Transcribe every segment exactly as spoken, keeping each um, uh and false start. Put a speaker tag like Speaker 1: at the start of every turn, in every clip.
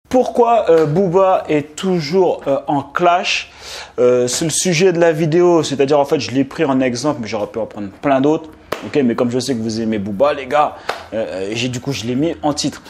Speaker 1: Pourquoi euh, Booba est toujours euh, en clash? euh, C'est le sujet de la vidéo, c'est-à-dire en fait je l'ai pris en exemple, mais j'aurais pu en prendre plein d'autres. Ok, mais comme je sais que vous aimez Booba, les gars, euh, j'ai du coup je l'ai mis en titre.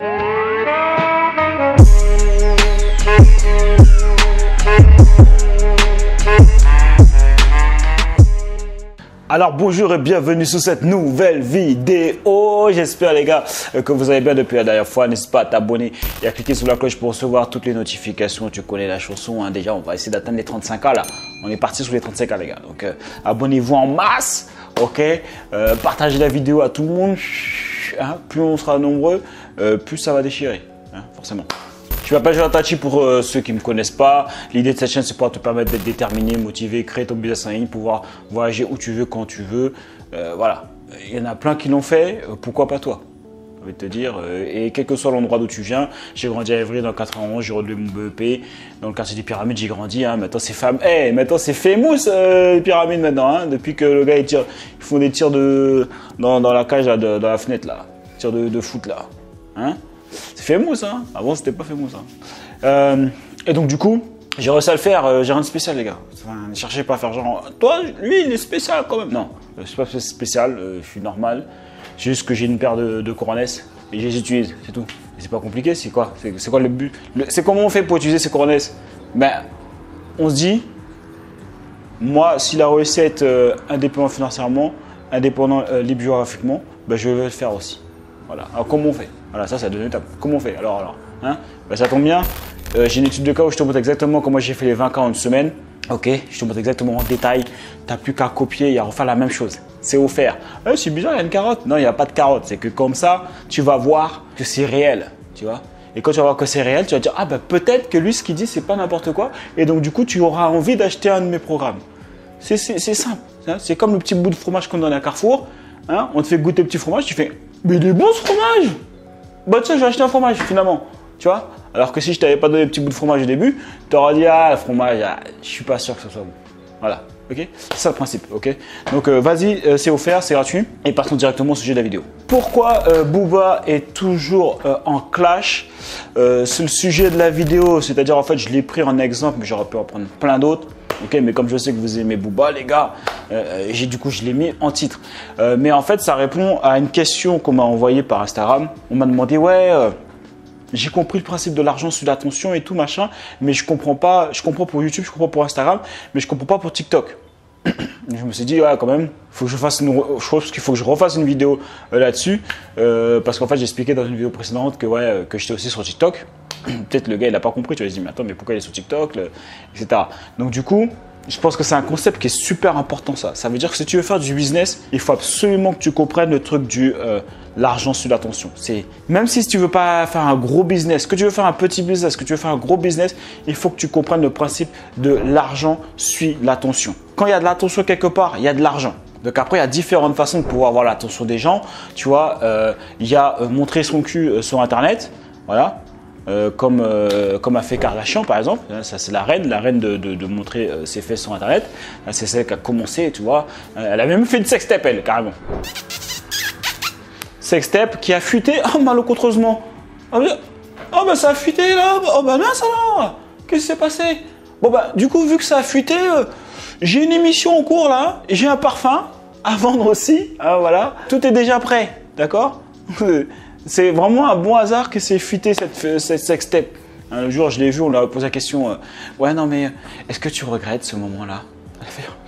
Speaker 1: Alors bonjour et bienvenue sur cette nouvelle vidéo. J'espère les gars que vous allez bien depuis la dernière fois. N'hésite pas à t'abonner et à cliquer sur la cloche pour recevoir toutes les notifications. Tu connais la chanson, hein. Déjà on va essayer d'atteindre les trente-cinq K là. On est parti sur les trente-cinq K les gars. Donc euh, abonnez-vous en masse, ok. euh, Partagez la vidéo à tout le monde, hein. Plus on sera nombreux, euh, plus ça va déchirer, hein, forcément. Je m'appelle Jonathan pour euh, ceux qui ne me connaissent pas. L'idée de cette chaîne, c'est pour te permettre d'être déterminé, motivé, créer ton business en ligne, pouvoir voyager où tu veux, quand tu veux. Euh, voilà, il y en a plein qui l'ont fait. Euh, pourquoi pas toi? Je vais te dire. Euh, et quel que soit l'endroit d'où tu viens, j'ai grandi à Évry dans le quatre-vingt-onze, j'ai redoublé mon B E P dans le quartier des Pyramides. J'ai grandi. Hein, maintenant c'est fam... hey, maintenant c'est famous euh, les Pyramides maintenant. Hein, depuis que le gars il tire, ils font des tirs de dans, dans la cage là, de, dans la fenêtre là, tirs de, de foot là. Hein? C'est famous, hein. Avant c'était pas famous, hein. Euh, et donc du coup, j'ai réussi à le faire. Euh, j'ai rien de spécial, les gars. Enfin, ne cherchez pas à faire genre, toi, lui, il est spécial quand même. Non, je suis pas spécial. Euh, je suis normal. C'est juste que j'ai une paire de, de Corones et je les utilise, c'est tout. C'est pas compliqué. C'est quoi? C'est quoi le but? C'est comment on fait pour utiliser ces Corones? Ben, on se dit, moi, s'il a réussi à être euh, indépendant financièrement, indépendant euh, libre géographiquement, ben, je vais le faire aussi. Voilà. Alors comment on fait? Voilà, ça, c'est la deuxième étape. Comment on fait? Alors, alors, hein? Ben, ça tombe bien. Euh, j'ai une étude de cas où je te montre exactement comment j'ai fait les vingt K en une semaine. Ok, je te montre exactement en détail. Tu n'as plus qu'à copier et à refaire la même chose. C'est offert. Eh, c'est bizarre, il y a une carotte. Non, il n'y a pas de carotte. C'est que comme ça, tu vas voir que c'est réel. Tu vois? Et quand tu vas voir que c'est réel, tu vas dire, ah ben peut-être que lui, ce qu'il dit, c'est pas n'importe quoi. Et donc, du coup, tu auras envie d'acheter un de mes programmes. C'est simple. Hein? C'est comme le petit bout de fromage qu'on donne à Carrefour. Hein? On te fait goûter le petit fromage, tu fais, mais il est bon ce fromage! Bah tiens, je vais acheter un fromage finalement, tu vois. Alors que si je t'avais pas donné le petit bout de fromage au début, tu aurais dit, ah, le fromage, ah, je suis pas sûr que ce soit bon. Voilà, ok. C'est ça le principe, ok. Donc euh, vas-y, euh, c'est offert, c'est gratuit. Et passons directement au sujet de la vidéo. Pourquoi euh, Booba est toujours euh, en clash? euh, C'est le sujet de la vidéo, c'est-à-dire en fait, je l'ai pris en exemple, mais j'aurais pu en prendre plein d'autres. Ok, mais comme je sais que vous aimez Booba, les gars, euh, j'ai du coup je l'ai mis en titre. Euh, mais en fait, ça répond à une question qu'on m'a envoyée par Instagram. On m'a demandé, ouais, euh, j'ai compris le principe de l'argent sur l'attention et tout machin, mais je comprends pas. Je comprends pour YouTube, je comprends pour Instagram, mais je comprends pas pour TikTok. Je me suis dit, ouais, quand même, faut que je fasse une, je pense qu'il faut que je refasse une vidéo euh, là-dessus, euh, parce qu'en fait, j'ai expliqué dans une vidéo précédente que ouais, euh, que j'étais aussi sur TikTok. Peut-être le gars il n'a pas compris, tu vas se dire mais attends mais pourquoi il est sur TikTok, le, et cetera. Donc du coup, je pense que c'est un concept qui est super important ça. Ça veut dire que si tu veux faire du business, il faut absolument que tu comprennes le truc du euh, l'argent sur l'attention. C'est même si tu veux pas faire un gros business, que tu veux faire un petit business, que tu veux faire un gros business, il faut que tu comprennes le principe de l'argent suit l'attention. Quand il y a de l'attention quelque part, il y a de l'argent. Donc après, il y a différentes façons de pouvoir avoir l'attention des gens. Tu vois, euh, il y a euh, montrer son cul euh, sur Internet, voilà. Euh, comme, euh, comme a fait Kardashian par exemple, ça c'est la reine, la reine de, de, de montrer euh, ses fesses sur internet, c'est celle qui a commencé, tu vois, elle a même fait une sextape elle, carrément. Sextape qui a fuité, oh malencontreusement, oh ben oh, bah, ça a fuité là, oh bah mince alors, qu'est-ce qui s'est passé? Bon bah du coup vu que ça a fuité, euh, j'ai une émission en cours là, j'ai un parfum à vendre aussi, hein, voilà, tout est déjà prêt, d'accord? C'est vraiment un bon hasard que c'est fuité cette, cette sextape. Un le jour, je l'ai vu, on lui a posé la question euh, ouais, non, mais est-ce que tu regrettes ce moment-là? Elle a fait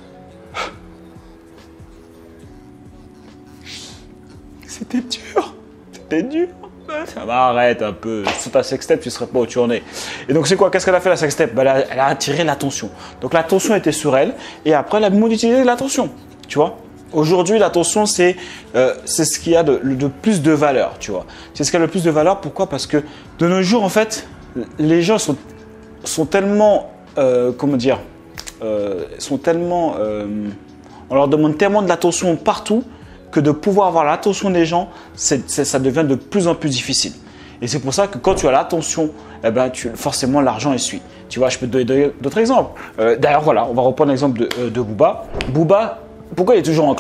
Speaker 1: c'était dur, c'était dur. Ça va, arrête un peu. Sur ta sextape, tu ne serais pas où tu en es. Et donc, c'est quoi? Qu'est-ce qu'elle a fait la sextape? Ben, elle, a, elle a attiré l'attention. Donc, l'attention était sur elle et après, elle a monétisé l'attention. Tu vois? Aujourd'hui, l'attention, c'est euh, ce qu'il y a de, de plus de valeur, tu vois. C'est ce qui a le plus de valeur. Pourquoi? Parce que de nos jours, en fait, les gens sont, sont tellement, euh, comment dire, euh, sont tellement, euh, on leur demande tellement de l'attention partout que de pouvoir avoir l'attention des gens, c'est, c'est, ça devient de plus en plus difficile. Et c'est pour ça que quand tu as l'attention, eh ben, tu, forcément, l'argent y suit. Tu vois, je peux te donner d'autres exemples. Euh, D'ailleurs, voilà, on va reprendre l'exemple de, euh, de Booba. Booba, pourquoi il est toujours en clash?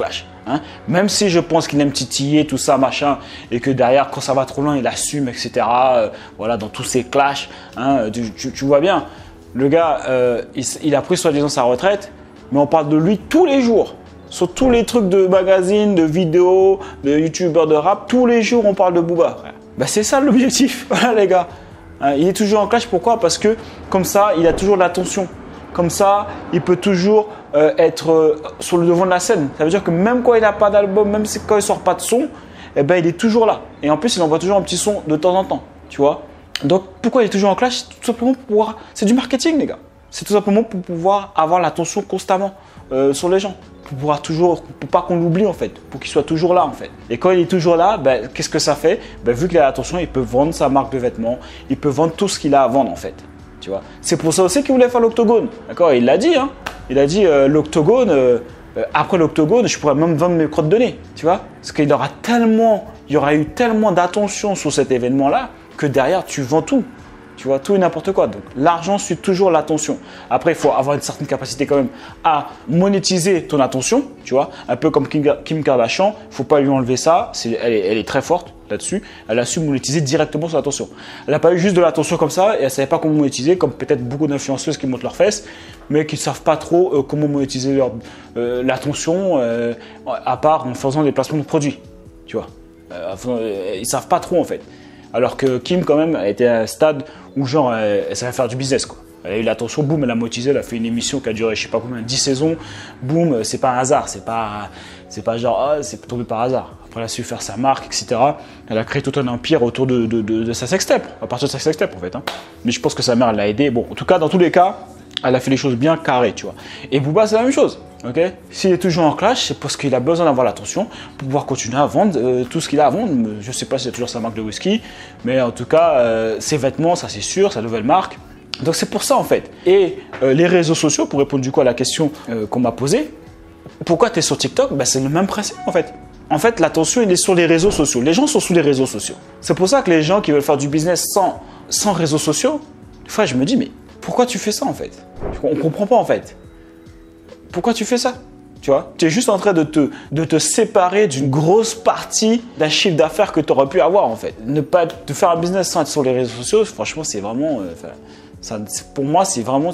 Speaker 1: Hein, même si je pense qu'il aime titiller, tout ça, machin, et que derrière, quand ça va trop loin, il assume, et cetera. Euh, voilà, dans tous ses clashs, hein, tu, tu, tu vois bien, le gars, euh, il, il a pris soi-disant sa retraite, mais on parle de lui tous les jours. Sur tous les trucs de magazines, de vidéos, de youtubeurs de rap, tous les jours, on parle de Booba. Ben, c'est ça l'objectif, voilà les gars. Hein, il est toujours en clash, pourquoi? Parce que comme ça, il a toujours de l'attention. Comme ça, il peut toujours euh, être euh, sur le devant de la scène. Ça veut dire que même quand il n'a pas d'album, même si, quand il ne sort pas de son, eh ben, il est toujours là. Et en plus, il envoie toujours un petit son de temps en temps. Tu vois? Donc, pourquoi il est toujours en clash? C'est tout simplement pour pouvoir… C'est du marketing, les gars. C'est tout simplement pour pouvoir avoir l'attention constamment euh, sur les gens. Pour pouvoir toujours, pour pas qu'on l'oublie en fait, pour qu'il soit toujours là en fait. Et quand il est toujours là, ben, qu'est-ce que ça fait? Ben, vu qu'il a l'attention, il peut vendre sa marque de vêtements, il peut vendre tout ce qu'il a à vendre en fait. Tu vois, c'est pour ça aussi qu'il voulait faire l'octogone. D'accord, il l'a dit, hein. Il a dit euh, l'octogone, euh, euh, après l'octogone, je pourrais même vendre mes crottes de nez. Tu vois, parce qu'il aura tellement, il y aura eu tellement d'attention sur cet événement-là que derrière tu vends tout. Tu vois, tout et n'importe quoi. Donc, l'argent suit toujours l'attention. Après, il faut avoir une certaine capacité quand même à monétiser ton attention. Tu vois, un peu comme Kim Kardashian. Il ne faut pas lui enlever ça. C'est, elle, est, elle est très forte là-dessus. Elle a su monétiser directement son attention. Elle n'a pas eu juste de l'attention comme ça et elle ne savait pas comment monétiser, comme peut-être beaucoup d'influenceuses qui montent leurs fesses, mais qui ne savent pas trop euh, comment monétiser leur, euh, l'attention, euh, à part en faisant des placements de produits. Tu vois, euh, ils ne savent pas trop en fait. Alors que Kim, quand même, a été à un stade où, genre, elle, elle savait faire du business, quoi. Elle a eu l'attention, boum, elle a monétisé, elle a fait une émission qui a duré, je sais pas combien, dix saisons. Boum, c'est pas un hasard, c'est pas, c'est pas genre, ah, c'est tombé par hasard. Après, elle a su faire sa marque, et cetera. Elle a créé tout un empire autour de, de, de, de sa sextape, à partir de sa sextape, en fait. Hein. Mais je pense que sa mère l'a aidé. Bon, en tout cas, dans tous les cas, elle a fait les choses bien carrées, tu vois. Et Booba, c'est la même chose. Okay, s'il est toujours en clash, c'est parce qu'il a besoin d'avoir l'attention pour pouvoir continuer à vendre euh, tout ce qu'il a à vendre. Je ne sais pas si c'est toujours sa marque de whisky, mais en tout cas, euh, ses vêtements, ça c'est sûr, sa nouvelle marque. Donc c'est pour ça en fait. Et euh, les réseaux sociaux, pour répondre du coup à la question euh, qu'on m'a posée, pourquoi tu es sur TikTok? Ben, c'est le même principe en fait. En fait, l'attention, il est sur les réseaux sociaux. Les gens sont sur les réseaux sociaux. C'est pour ça que les gens qui veulent faire du business sans, sans réseaux sociaux, des fois je me dis, mais pourquoi tu fais ça en fait? On ne comprend pas en fait. Pourquoi tu fais ça? Tu vois, tu es juste en train de te, de te séparer d'une grosse partie d'un chiffre d'affaires que tu aurais pu avoir en fait. Ne pas te faire un business sans être sur les réseaux sociaux, franchement, c'est vraiment, euh, ça, pour moi, c'est vraiment,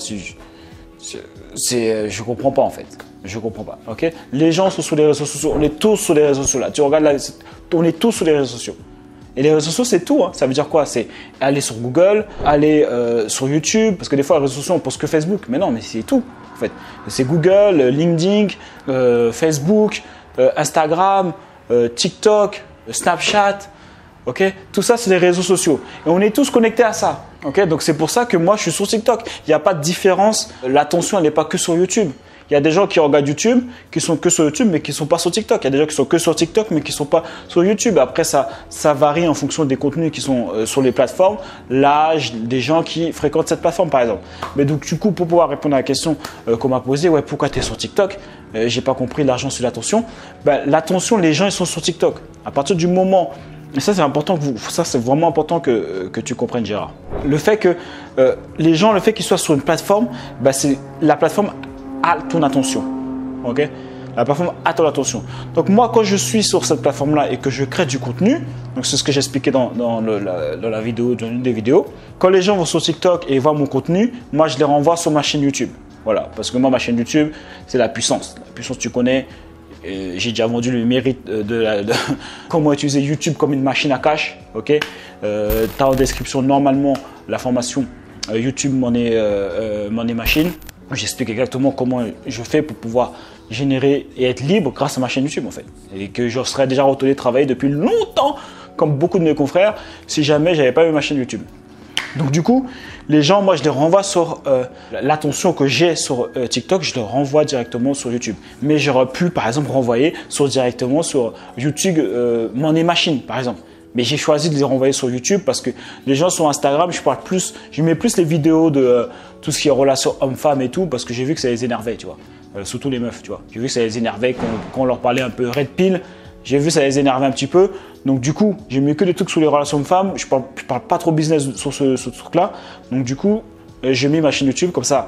Speaker 1: c'est, je comprends pas en fait. Je comprends pas. Ok, les gens sont sur les réseaux sociaux, on est tous sur les réseaux sociaux là. Tu regardes là, on est tous sur les réseaux sociaux. Et les réseaux sociaux, c'est tout. Hein. Ça veut dire quoi? C'est aller sur Google, aller euh, sur YouTube, parce que des fois, les réseaux sociaux, on pense que Facebook. Mais non, mais c'est tout. En fait, c'est Google, LinkedIn, euh, Facebook, euh, Instagram, euh, TikTok, Snapchat. Ok, tout ça, c'est les réseaux sociaux. Et on est tous connectés à ça. Ok, donc c'est pour ça que moi, je suis sur TikTok. Il n'y a pas de différence. L'attention, elle n'est pas que sur YouTube. Il y a des gens qui regardent YouTube, qui sont que sur YouTube, mais qui ne sont pas sur TikTok. Il y a des gens qui sont que sur TikTok, mais qui ne sont pas sur YouTube. Après, ça, ça varie en fonction des contenus qui sont euh, sur les plateformes, l'âge des gens qui fréquentent cette plateforme, par exemple. Mais donc, du coup, pour pouvoir répondre à la question euh, qu'on m'a posée, ouais, pourquoi tu es sur TikTok? euh, J'ai pas compris l'argent sur l'attention. Ben, l'attention, les gens, ils sont sur TikTok. À partir du moment… Et ça, c'est important que vous, ça, c'est vraiment important que, que tu comprennes, Gérard. Le fait que euh, les gens, le fait qu'ils soient sur une plateforme, ben, c'est la plateforme à ton attention, ok? La plateforme a ton attention. Donc moi, quand je suis sur cette plateforme-là et que je crée du contenu, donc c'est ce que j'expliquais dans, dans, le, la, dans la vidéo, dans une des vidéos, quand les gens vont sur TikTok et voient mon contenu, moi je les renvoie sur ma chaîne YouTube. Voilà, parce que moi, ma chaîne YouTube, c'est la puissance. La puissance, tu connais. J'ai déjà vendu le mérite de, la, de comment utiliser YouTube comme une machine à cash, ok? Euh, tu as en description normalement la formation euh, YouTube Money, euh, euh, Money Machine. J'explique exactement comment je fais pour pouvoir générer et être libre grâce à ma chaîne YouTube en fait. Et que je serais déjà retourné travailler depuis longtemps, comme beaucoup de mes confrères, si jamais j'avais pas eu ma chaîne YouTube. Donc du coup, les gens, moi je les renvoie sur euh, l'attention que j'ai sur euh, TikTok, je les renvoie directement sur YouTube. Mais j'aurais pu par exemple renvoyer sur, directement sur YouTube euh, Money Machine par exemple. Mais j'ai choisi de les renvoyer sur YouTube parce que les gens sur Instagram, je parle plus, je mets plus les vidéos de euh, tout ce qui est relations homme-femme et tout parce que j'ai vu que ça les énervait, tu vois. Euh, surtout les meufs, tu vois. J'ai vu que ça les énervait quand, quand on leur parlait un peu red pill. J'ai vu que ça les énervait un petit peu. Donc du coup, j'ai mis que des trucs sur les relations hommes-femmes. Je parle, je parle pas trop business sur ce, ce truc-là. Donc du coup, euh, j'ai mis ma chaîne YouTube comme ça.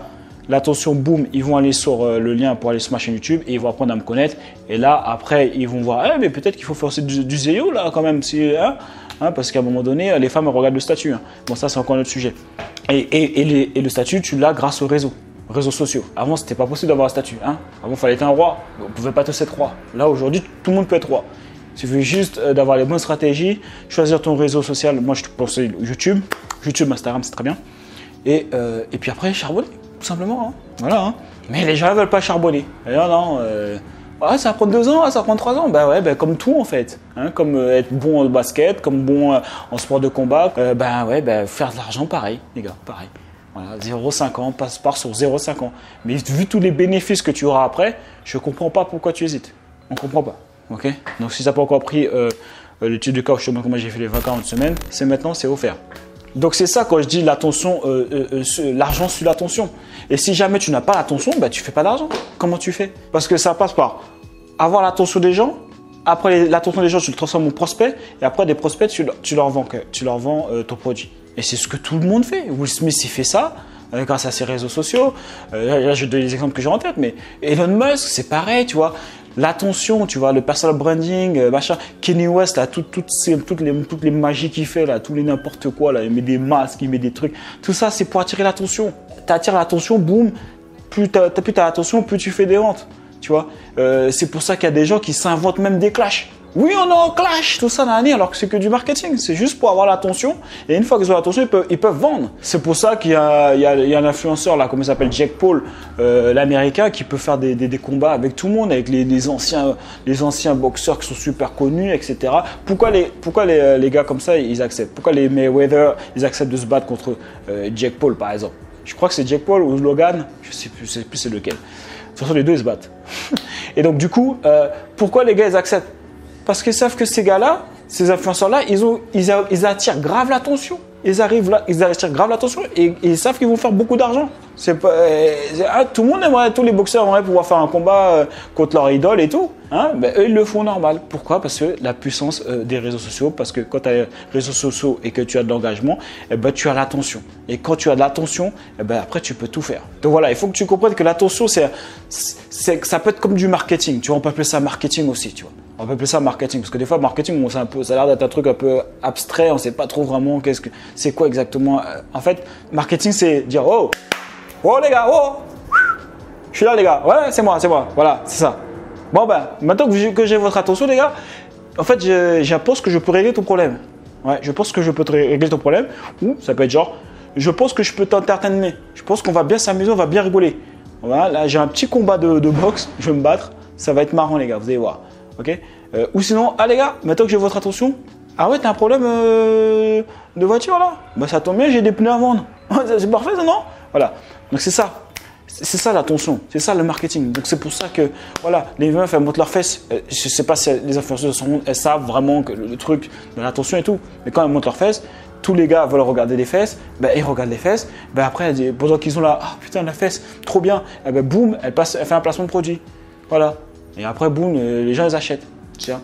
Speaker 1: L'attention, boum, ils vont aller sur euh, le lien pour aller sur ma chaîne YouTube et ils vont apprendre à me connaître. Et là, après, ils vont voir, eh, mais peut-être qu'il faut faire aussi du, du S E O là quand même. Si, hein, hein, parce qu'à un moment donné, les femmes elles regardent le statut. Hein. Bon, ça, c'est encore un autre sujet. Et, et, et, les, et le statut, tu l'as grâce au réseau. Réseaux sociaux. Avant, c'était pas possible d'avoir un statut. Hein. Avant, il fallait être un roi. On ne pouvait pas tous être roi. Là, aujourd'hui, tout le monde peut être roi. Il suffit juste d'avoir les bonnes stratégies, choisir ton réseau social. Moi, je te conseille YouTube. YouTube, Instagram, c'est très bien. Et, euh, et puis après, charbonner, tout simplement. Hein. Voilà. Hein. Mais les gens ne veulent pas charbonner. Et non, non. Euh, ah, ça va prendre deux ans, ah, ça va prendre trois ans. Ben ouais, ben, comme tout en fait. Hein, comme euh, être bon en basket, comme bon euh, en sport de combat. Euh, ben ouais, ben, faire de l'argent, pareil, les gars, pareil. Voilà, zéro virgule cinq ans, passe par sur zéro virgule cinq ans. Mais vu tous les bénéfices que tu auras après, je ne comprends pas pourquoi tu hésites. On ne comprend pas. Ok. Donc si tu n'as pas encore pris euh, l'étude de cas, je te montre comment j'ai fait les vingt quarante semaines, c'est maintenant, c'est offert. Donc c'est ça quand je dis l'attention, euh, euh, euh, l'argent suit l'attention. Et si jamais tu n'as pas l'attention, bah, tu ne fais pas d'argent. Comment tu fais? Parce que ça passe par avoir l'attention des gens. Après l'attention des gens, tu le transformes en prospect. Et après des prospects, tu, tu leur vends, tu leur vends euh, ton produit. Et c'est ce que tout le monde fait. Will Smith, il fait ça euh, grâce à ses réseaux sociaux. Euh, là, je donne les exemples que j'ai en tête. Mais Elon Musk, c'est pareil, tu vois. L'attention, tu vois, le personal branding, euh, machin. Kenny West, là, tout, tout ces, toutes, les, toutes les magies qu'il fait, là, tous les n'importe quoi, là, il met des masques, il met des trucs. Tout ça, c'est pour attirer l'attention. Tu attires l'attention, boum. Plus tu as l'attention, plus tu fais des ventes. Tu vois, euh, c'est pour ça qu'il y a des gens qui s'inventent même des clashs. Oui, on est en clash, tout ça, l'année, alors que c'est que du marketing. C'est juste pour avoir l'attention. Et une fois qu'ils ont l'attention, ils peuvent, ils peuvent vendre. C'est pour ça qu'il y a, il y a, il y a un influenceur, là, comment il s'appelle, Jake Paul, euh, l'américain, qui peut faire des, des, des combats avec tout le monde, avec les, les, anciens, les anciens boxeurs qui sont super connus, et cetera. Pourquoi les, pourquoi les, les gars comme ça, ils acceptent? Pourquoi les Mayweather, ils acceptent de se battre contre euh, Jake Paul, par exemple? Je crois que c'est Jake Paul ou Logan, je sais plus, je sais plus c'est lequel. De toute façon, les deux, ils se battent. Et donc, du coup, euh, pourquoi les gars, ils acceptent? Parce qu'ils savent que ces gars-là, ces influenceurs-là, ils, ont, ils, ils attirent grave l'attention. Ils arrivent là, ils attirent grave l'attention et, et ils savent qu'ils vont faire beaucoup d'argent. C'est pas, euh, ah, tout le monde aimerait, tous les boxeurs aimeraient pouvoir faire un combat euh, contre leur idole et tout. Hein, ben, eux, ils le font normal. Pourquoi? Parce que la puissance euh, des réseaux sociaux, parce que quand tu as les réseaux sociaux et que tu as de l'engagement, eh ben, tu as l'attention. Et quand tu as de l'attention, eh ben, après, tu peux tout faire. Donc voilà, il faut que tu comprennes que l'attention, c'est, c'est, ça peut être comme du marketing. Tu vois, on peut appeler ça marketing aussi, tu vois. On peut appeler ça marketing parce que des fois marketing bon, c'est un peu, ça a l'air d'être un truc un peu abstrait, on ne sait pas trop vraiment qu'est-ce que c'est quoi exactement. En fait, marketing c'est dire oh oh les gars oh je suis là les gars ouais c'est moi c'est moi voilà c'est ça. Bon ben maintenant que j'ai votre attention les gars, en fait je, je pense que je peux régler ton problème. Ouais, je pense que je peux te régler ton problème ou ça peut être genre je pense que je peux t'entertainer. Je pense qu'on va bien s'amuser, on va bien rigoler. Voilà, là j'ai un petit combat de, de boxe, je vais me battre, ça va être marrant les gars, vous allez voir. Ok, euh, ou sinon, ah les gars, maintenant que j'ai votre attention, ah ouais, t'as un problème euh, de voiture là? Bah ça tombe bien, j'ai des pneus à vendre. C'est parfait ça, non? Voilà, donc c'est ça, c'est ça l'attention, c'est ça le marketing. Donc c'est pour ça que, voilà, les meufs elles montent leurs fesses. Euh, je sais pas si les influenceurs sont, elles savent vraiment que le, le truc de l'attention et tout, mais quand elles montent leurs fesses, tous les gars veulent regarder les fesses, ben ils regardent les fesses, ben après, pendant qu'ils sont là, ah putain la fesse, trop bien, et ben boum, elle, passe, elle fait un placement de produit. Voilà. Et après, boum, les gens, ils achètent. Tiens.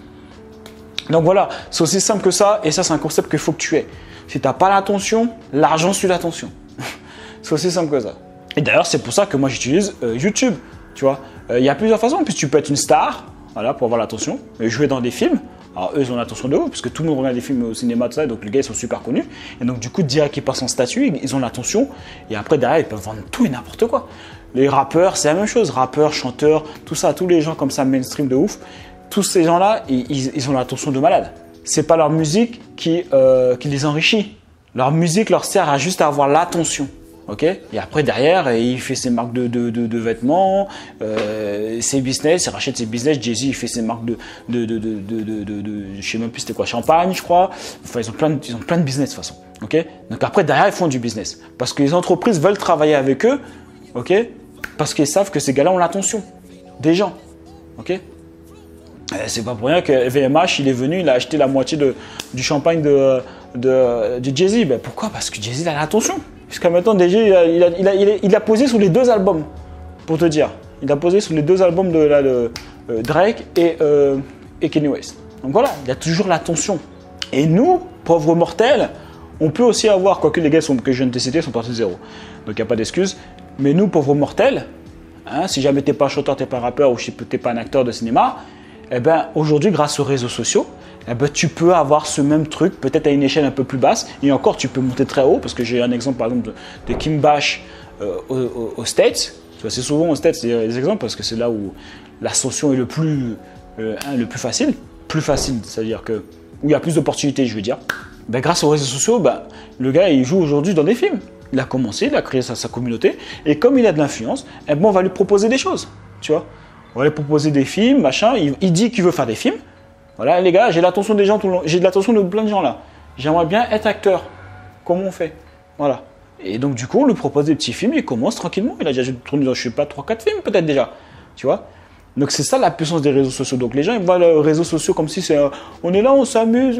Speaker 1: Donc voilà, c'est aussi simple que ça. Et ça, c'est un concept qu'il faut que tu aies. Si tu n'as pas l'attention, l'argent suit l'attention. C'est aussi simple que ça. Et d'ailleurs, c'est pour ça que moi, j'utilise euh, YouTube. Tu vois, il euh, y a plusieurs façons. Puis tu peux être une star, voilà, pour avoir l'attention. Jouer dans des films. Alors, eux, ils ont l'attention de ouf, parce que tout le monde regarde des films au cinéma, tout ça. Donc, les gars, ils sont super connus. Et donc, du coup, direct qu'ils passent en statut, ils ont l'attention. Et après, derrière, ils peuvent vendre tout et n'importe quoi. Les rappeurs, c'est la même chose. Rappeurs, chanteurs, tout ça, tous les gens comme ça, mainstream de ouf. Tous ces gens-là, ils, ils ont l'attention de malade. C'est pas leur musique qui, euh, qui les enrichit. Leur musique leur sert à juste à avoir l'attention. Ok, et après derrière, il fait ses marques de, de, de, de vêtements, euh, ses business, il rachète ses business. Jay-Z, il fait ses marques de, de, de, de, de, de, de, de je sais même plus c'était quoi, champagne, je crois. Enfin, ils ont plein de, ils ont plein de business de toute façon. Ok, donc après derrière, ils font du business parce que les entreprises veulent travailler avec eux. Ok, parce qu'ils savent que ces gars-là ont l'attention des gens. Ok, c'est pas pour rien que V M H, il est venu, il a acheté la moitié de, du champagne de, de, de Jay-Z. Ben pourquoi? Parce que Jay-Z a l'attention. Jusqu'à maintenant, déjà, il a, il, a, il, a, il, a, il a posé sur les deux albums, pour te dire. Il a posé sur les deux albums de, là, de euh, Drake et, euh, et Kanye West. Donc voilà, il y a toujours l'attention. Et nous, pauvres mortels, on peut aussi avoir, quoique les gars sont, que je viens de te citer sont partis de zéro. Donc il n'y a pas d'excuse. Mais nous, pauvres mortels, hein, si jamais tu n'es pas chanteur, tu n'es pas rappeur ou tu n'es pas un acteur de cinéma, eh ben, aujourd'hui, grâce aux réseaux sociaux, eh ben, tu peux avoir ce même truc, peut-être à une échelle un peu plus basse. Et encore, tu peux monter très haut, parce que j'ai un exemple, par exemple, de, de Kim Bash euh, aux, aux States. C'est souvent aux States, c'est des exemples, parce que c'est là où l'ascension est le plus, euh, hein, le plus facile. Plus facile, c'est-à-dire que où il y a plus d'opportunités, je veux dire. Ben, grâce aux réseaux sociaux, ben, le gars, il joue aujourd'hui dans des films. Il a commencé, il a créé sa, sa communauté. Et comme il a de l'influence, eh ben, on va lui proposer des choses, tu vois. On va lui proposer des films, machin. Il, il dit qu'il veut faire des films. Voilà, les gars, j'ai l'attention des gens, tout le long, j'ai de l'attention de plein de gens là. J'aimerais bien être acteur. Comment on fait? Voilà. Et donc, du coup, on lui propose des petits films, il commence tranquillement. Il a déjà tourné dans, je sais pas, trois quatre films peut-être déjà. Tu vois? Donc, c'est ça la puissance des réseaux sociaux. Donc, les gens, ils voient les réseaux sociaux comme si c'est. Euh, on est là, on s'amuse.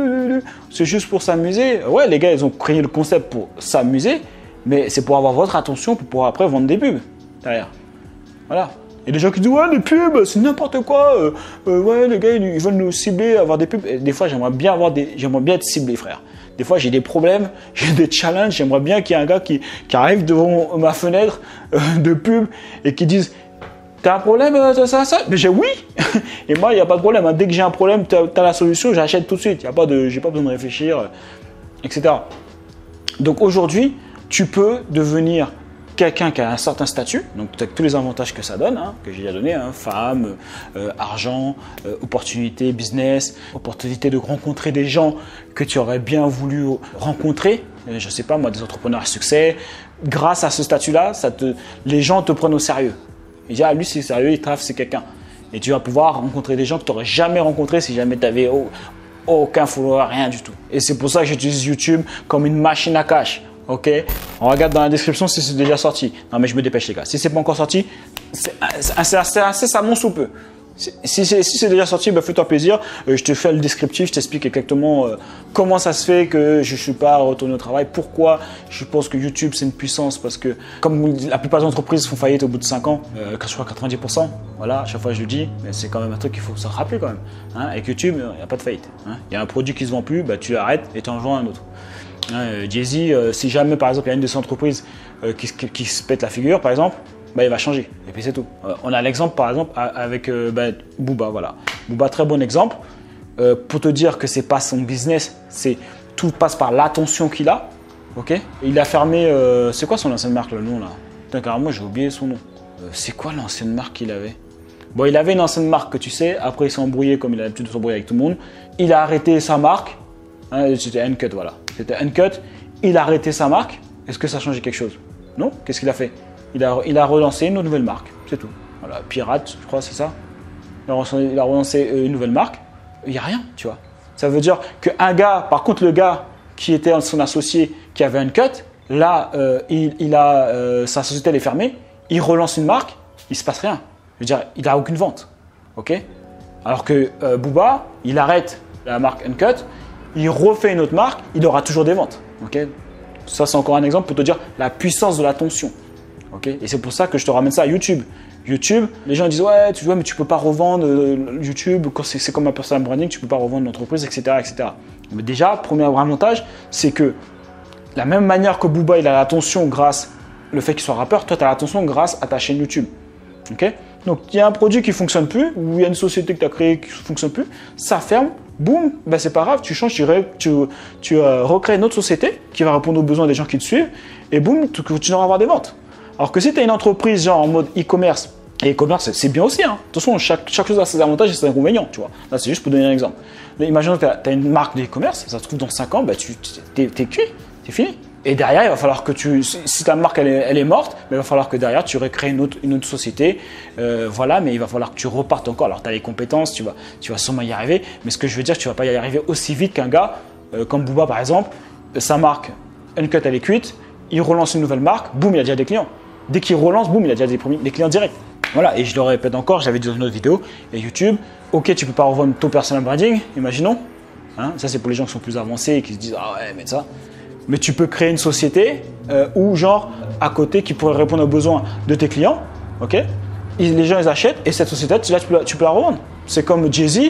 Speaker 1: C'est juste pour s'amuser. Ouais, les gars, ils ont créé le concept pour s'amuser, mais c'est pour avoir votre attention pour pouvoir après vendre des pubs derrière. Voilà. Il y a des gens qui disent ouais, les pubs, c'est n'importe quoi. Euh, euh, ouais, les gars, ils, ils veulent nous cibler, avoir des pubs. Et des fois, j'aimerais bien avoir des, j'aimerais bien être ciblé, frère. Des fois, j'ai des problèmes, j'ai des challenges. J'aimerais bien qu'il y ait un gars qui, qui arrive devant ma fenêtre euh, de pub et qui dise t'as un problème, ça, ça, ça. Mais j'ai oui. Et moi, il n'y a pas de problème. Hein. Dès que j'ai un problème, tu as la solution, j'achète tout de suite. Il y a pas de, j'ai pas besoin de réfléchir, euh, et cetera. Donc aujourd'hui, tu peux devenir quelqu'un qui a un certain statut, donc avec tous les avantages que ça donne, hein, que j'ai déjà donné, hein, femme, euh, argent, euh, opportunité, business, opportunité de rencontrer des gens que tu aurais bien voulu rencontrer, euh, je ne sais pas moi, des entrepreneurs à succès. Grâce à ce statut-là, ça te, les gens te prennent au sérieux. Ils disent ah lui c'est sérieux, il travaille, c'est quelqu'un. Et tu vas pouvoir rencontrer des gens que tu n'aurais jamais rencontrés si jamais tu avais oh, aucun follower, rien du tout. Et c'est pour ça que j'utilise YouTube comme une machine à cash. Ok, on regarde dans la description si c'est déjà sorti. Non mais je me dépêche les gars. Si c'est pas encore sorti, c'est assez ça mon sous peu. Si, si, si c'est déjà sorti, bah, fais-toi plaisir. Euh, je te fais le descriptif, je t'explique exactement euh, comment ça se fait que je ne suis pas retourné au travail. Pourquoi je pense que YouTube c'est une puissance, parce que comme la plupart des entreprises font faillite au bout de cinq ans, euh, je crois quatre-vingt-dix pour cent. Voilà, à chaque fois je le dis, mais c'est quand même un truc qu'il faut se rappeler quand même. Hein, avec YouTube, il n'y a pas de faillite. Hein. Il y a un produit qui se vend plus, bah, tu l'arrêtes et tu en vends un autre. Hein, Jay-Z, euh, si jamais par exemple il y a une de ces entreprises euh, qui, qui, qui se pète la figure par exemple, bah, il va changer et puis c'est tout. Euh, on a l'exemple par exemple avec euh, bah, Booba, voilà. Booba, très bon exemple euh, pour te dire que c'est pas son business, c'est tout passe par l'attention qu'il a. Ok, il a fermé, euh, c'est quoi son ancienne marque le nom là? Putain, carrément j'ai oublié son nom. Euh, c'est quoi l'ancienne marque qu'il avait? Bon, il avait une ancienne marque que tu sais, après il s'est embrouillé comme il a l'habitude de s'embrouiller avec tout le monde. Il a arrêté sa marque, hein, c'était Uncut, voilà. C'était Uncut, il a arrêté sa marque. Est-ce que ça a changé quelque chose? Non. Qu'est-ce qu'il a fait? il a, il a relancé une nouvelle marque, c'est tout. Voilà, Pirate, je crois, c'est ça. Il a relancé, il a relancé une nouvelle marque. Il n'y a rien, tu vois. Ça veut dire qu'un gars, par contre, le gars qui était son associé, qui avait Uncut, là, euh, il, il a, euh, sa société elle est fermée, il relance une marque, il ne se passe rien. Je veux dire, il n'a aucune vente. Ok? Alors que euh, Booba, il arrête la marque Uncut, il refait une autre marque, il aura toujours des ventes. Okay, ça, c'est encore un exemple pour te dire la puissance de l'attention. Okay, et c'est pour ça que je te ramène ça à YouTube. YouTube, les gens disent ouais, tu vois, mais tu peux pas revendre euh, YouTube, c'est comme un personal branding, tu peux pas revendre l'entreprise, et cetera, et cetera. Mais déjà, premier avantage, c'est que la même manière que Booba, il a l'attention grâce au fait qu'il soit rappeur, toi, tu as l'attention grâce à ta chaîne YouTube. Okay, donc, il y a un produit qui ne fonctionne plus, ou il y a une société que tu as créée qui ne fonctionne plus, ça ferme, boum, ben c'est pas grave, tu changes, tu, ré, tu, tu euh, recrées une autre société qui va répondre aux besoins des gens qui te suivent, et boum, tu continueras à avoir des ventes. Alors que si tu as une entreprise genre en mode e-commerce, et e-commerce c'est bien aussi, hein. De toute façon, chaque, chaque chose a ses avantages et ses inconvénients, tu vois. Là, c'est juste pour donner un exemple. Mais imaginons que tu as une marque de e-commerce, ça se trouve dans cinq ans, ben, tu es, es cuit, c'est fini. Et derrière, il va falloir que tu, si ta marque elle est, elle est morte, mais il va falloir que derrière tu recrées une autre, une autre société, euh, voilà. Mais il va falloir que tu repartes encore. Alors tu as les compétences, tu vas, tu vas sûrement y arriver. Mais ce que je veux dire, tu vas pas y arriver aussi vite qu'un gars euh, comme Booba par exemple. Sa marque Uncut elle est cuite, il relance une nouvelle marque, boum, il a déjà des clients. Dès qu'il relance, boum, il a déjà des, premiers, des clients directs. Voilà. Et je le répète encore, j'avais dit dans une autre vidéo. Et YouTube, ok, tu peux pas revendre ton personal branding, imaginons. Hein, ça c'est pour les gens qui sont plus avancés et qui se disent ah ouais, mais ça. Mais tu peux créer une société euh, où, genre, à côté, qui pourrait répondre aux besoins de tes clients. Ok, ils, les gens, ils achètent et cette société, tu, là, tu, peux, tu peux la revendre. C'est comme Jay-Z,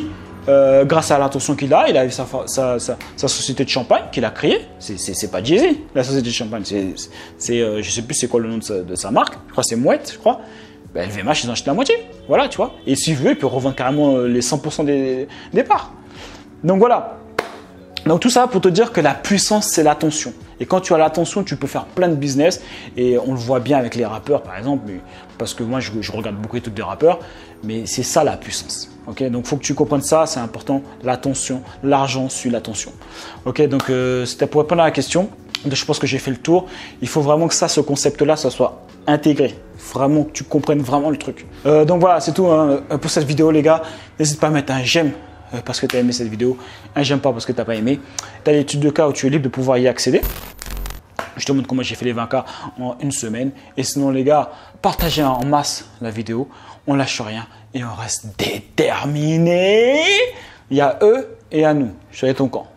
Speaker 1: euh, grâce à l'intention qu'il a, il a sa, sa, sa, sa société de champagne qu'il a créée. C'est pas Jay-Z, la société de champagne. C'est, euh, je sais plus c'est quoi le nom de sa, de sa marque. Je crois que c'est Mouette, je crois. Ben, L V M H, ils en achètent la moitié. Voilà, tu vois. Et s'il veut, il peut revendre carrément les cent pour cent des, des parts. Donc voilà. Donc tout ça pour te dire que la puissance, c'est l'attention. Et quand tu as l'attention, tu peux faire plein de business. Et on le voit bien avec les rappeurs, par exemple. Mais, parce que moi, je, je regarde beaucoup les trucs des rappeurs. Mais c'est ça la puissance. Okay, donc il faut que tu comprennes ça, c'est important. L'attention, l'argent suit l'attention. Okay, donc euh, c'était pour répondre à la question. Donc, je pense que j'ai fait le tour. Il faut vraiment que ça, ce concept-là, ça soit intégré. Vraiment que tu comprennes vraiment le truc. Euh, donc voilà, c'est tout hein, pour cette vidéo, les gars. N'hésite pas à mettre un j'aime parce que tu as aimé cette vidéo, un j'aime pas parce que tu n'as pas aimé. Tu as l'étude de cas où tu es libre de pouvoir y accéder. Je te montre comment j'ai fait les vingt K en une semaine. Et sinon, les gars, partagez en masse la vidéo. On lâche rien et on reste déterminé. Il y a eux et à nous. Je serai ton camp.